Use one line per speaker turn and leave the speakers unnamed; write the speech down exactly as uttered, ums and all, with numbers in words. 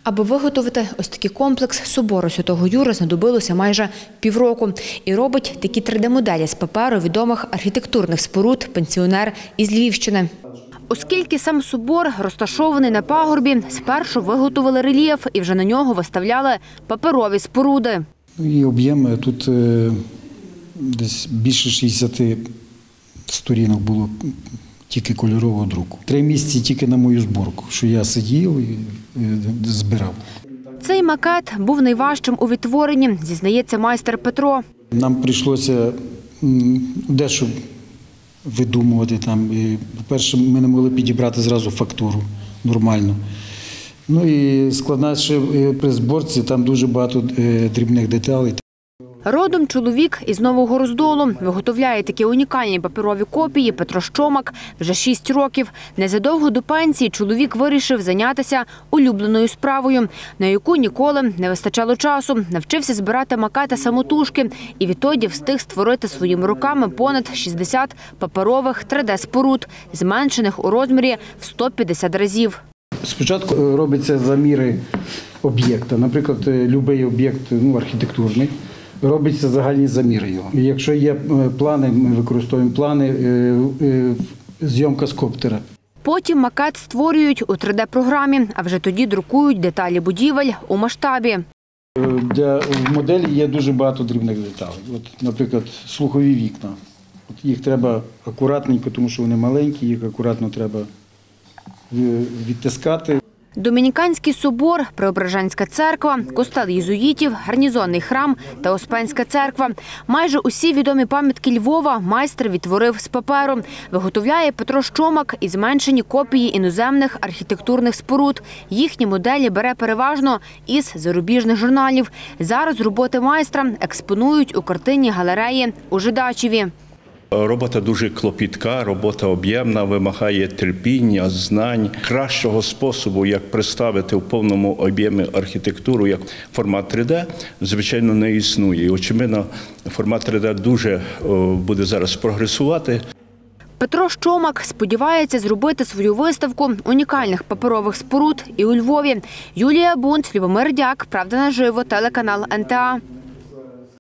Аби виготовити ось такий комплекс собору Святого Юри знадобилося майже півроку. І робить такі три де-моделі з паперу відомих архітектурних споруд пенсіонер із Львівщини. Оскільки сам собор розташований на пагорбі, спершу виготовили рельєф і вже на нього виставляли паперові споруди.
І об'єм тут десь більше шістдесят сторінок було тільки кольорового друку. Три місяці тільки на мою зборку, що я сидів і збирав.
Цей макет був найважчим у відтворенні, зізнається майстер Петро.
Нам прийшлося дещо видумувати там. По-перше, ми не могли підібрати зразу фактуру нормально. Ну і складна ще при зборці, там дуже багато дрібних деталей.
Родом чоловік із Нового Роздолу. Виготовляє такі унікальні паперові копії Петро Щомак вже шість років. Незадовго до пенсії чоловік вирішив зайнятися улюбленою справою, на яку ніколи не вистачало часу. Навчився збирати макети самотужки і відтоді встиг створити своїми руками понад шістдесят паперових три де-споруд, зменшених у розмірі в сто п'ятдесят разів.
Спочатку робиться заміри об'єкта. Наприклад, будь-який об'єкт ну, архітектурний. Робиться загальні заміри його. Якщо є плани, ми використовуємо плани, зйомка з коптера.
Потім макет створюють у три де-програмі, а вже тоді друкують деталі будівель у масштабі.
Для моделі є дуже багато дрібних деталей. От, наприклад, слухові вікна. От їх треба акуратненько, тому що вони маленькі, їх акуратно треба відтискати.
Домініканський собор, Преображенська церква, костел єзуїтів, гарнізонний храм та Успенська церква. Майже усі відомі пам'ятки Львова майстер відтворив з паперу. Виготовляє Петро Щомак і зменшені копії іноземних архітектурних споруд. Їхні моделі бере переважно із зарубіжних журналів. Зараз роботи майстра експонують у картинній галереї у Жидачеві.
Робота дуже клопітка, робота об'ємна, вимагає терпіння, знань. Кращого способу, як представити в повному об'ємі архітектуру, як формат три де, звичайно, не існує. І, очевидно, формат три де дуже буде зараз прогресувати.
Петро Щомак сподівається зробити свою виставку унікальних паперових споруд і у Львові. Юлія Бунт, Любомир Дяк, Правда наживо, телеканал ен те а.